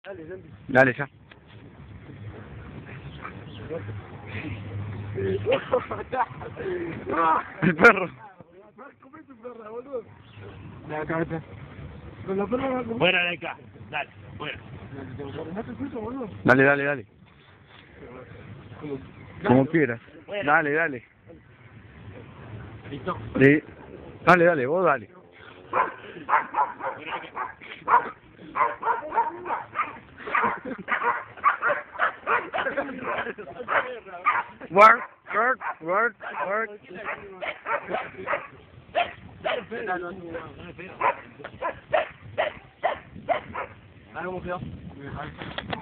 Dale ya. El perro. La cabeza. Con la perra. Fuera de acá. Dale, fuera. Dale, dale, dale. Como quieras. Fuera. Dale, dale. Listo. Dale, dale, vos dale. Work, work, work, work. ¿Cómo quedó?